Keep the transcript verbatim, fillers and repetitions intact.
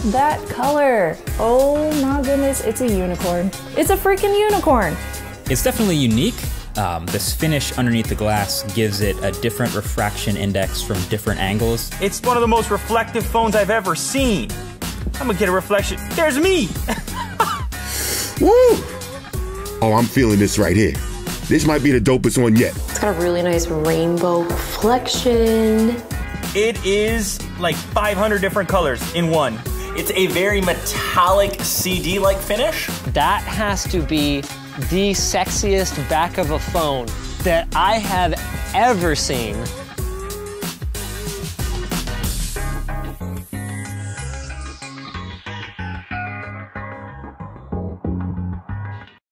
that color. Oh my goodness, it's a unicorn. It's a freaking unicorn. It's definitely unique. Um, this finish underneath the glass gives it a different refraction index from different angles. It's one of the most reflective phones I've ever seen. I'm gonna get a reflection. There's me! Woo! Oh, I'm feeling this right here. This might be the dopest one yet. It's got a really nice rainbow reflection. It is like five hundred different colors in one. It's a very metallic C D-like finish. That has to be the sexiest back of a phone that I have ever seen.